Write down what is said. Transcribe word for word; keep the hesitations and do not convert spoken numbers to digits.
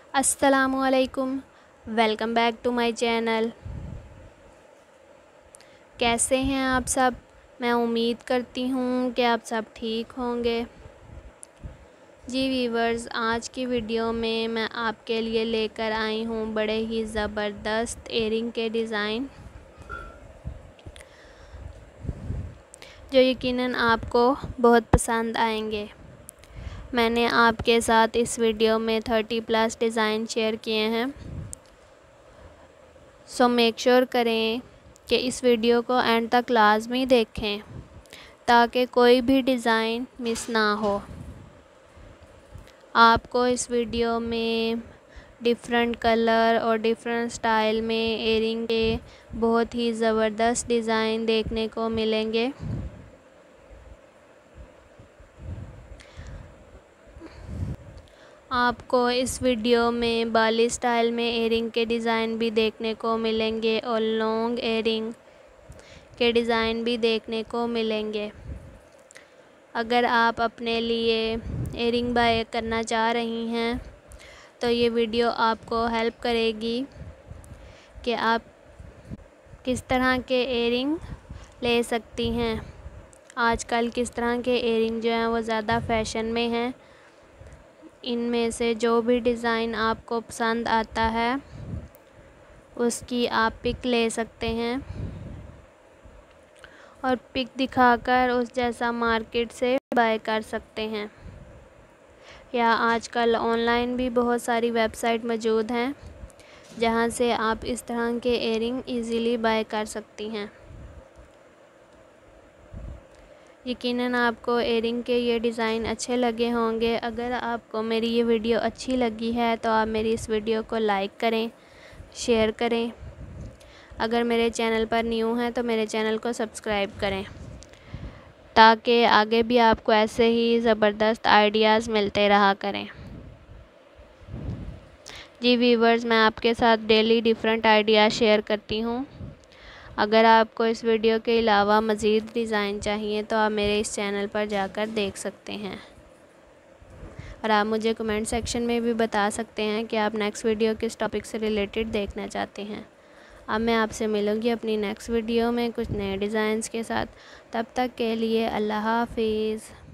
अस्सलामुअलैकुम, welcome back to my channel. कैसे हैं आप सब? मैं उम्मीद करती हूँ कि आप सब ठीक होंगे। जी वीवर्स, आज की वीडियो में मैं आपके लिए लेकर आई हूँ बड़े ही ज़बरदस्त एयरिंग के डिज़ाइन, जो यकीनन आपको बहुत पसंद आएंगे। मैंने आपके साथ इस वीडियो में थर्टी प्लस डिज़ाइन शेयर किए हैं, सो मेक श्योर करें कि इस वीडियो को एंड तक लाजमी देखें ताकि कोई भी डिज़ाइन मिस ना हो। आपको इस वीडियो में डिफरेंट कलर और डिफरेंट स्टाइल में एयरिंग के बहुत ही ज़बरदस्त डिज़ाइन देखने को मिलेंगे। आपको इस वीडियो में बाली स्टाइल में एयरिंग के डिज़ाइन भी देखने को मिलेंगे और लॉन्ग एयरिंग के डिज़ाइन भी देखने को मिलेंगे। अगर आप अपने लिए एयरिंग बाय करना चाह रही हैं तो ये वीडियो आपको हेल्प करेगी कि आप किस तरह के एयरिंग ले सकती हैं। आजकल किस तरह के एयरिंग जो हैं वो ज़्यादा फैशन में हैं। इनमें से जो भी डिज़ाइन आपको पसंद आता है उसकी आप पिक ले सकते हैं और पिक दिखाकर उस जैसा मार्केट से बाय कर सकते हैं। या आजकल ऑनलाइन भी बहुत सारी वेबसाइट मौजूद हैं जहां से आप इस तरह के एयरिंग इजीली बाय कर सकती हैं। यकीनन आपको एयरिंग के ये डिज़ाइन अच्छे लगे होंगे। अगर आपको मेरी ये वीडियो अच्छी लगी है तो आप मेरी इस वीडियो को लाइक करें, शेयर करें। अगर मेरे चैनल पर न्यू हैं तो मेरे चैनल को सब्सक्राइब करें ताकि आगे भी आपको ऐसे ही ज़बरदस्त आइडियाज़ मिलते रहा करें। जी व्यूवर्स, मैं आपके साथ डेली डिफरेंट आइडियाज़ शेयर करती हूँ। अगर आपको इस वीडियो के अलावा मज़ीद डिज़ाइन चाहिए तो आप मेरे इस चैनल पर जाकर देख सकते हैं और आप मुझे कमेंट सेक्शन में भी बता सकते हैं कि आप नेक्स्ट वीडियो किस टॉपिक से रिलेटेड देखना चाहते हैं। अब मैं आपसे मिलूँगी अपनी नेक्स्ट वीडियो में कुछ नए डिज़ाइंस के साथ। तब तक के लिए अल्लाह हाफिज़।